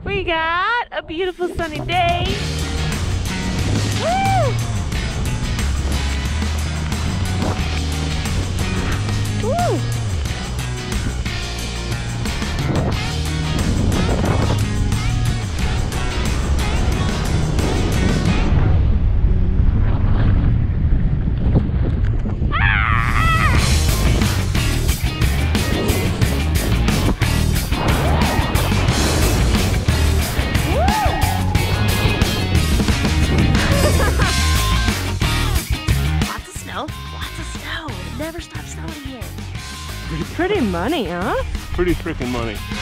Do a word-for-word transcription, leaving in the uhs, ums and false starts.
We got a beautiful sunny day. Woo! Woo! Pretty money, huh? Pretty freaking money.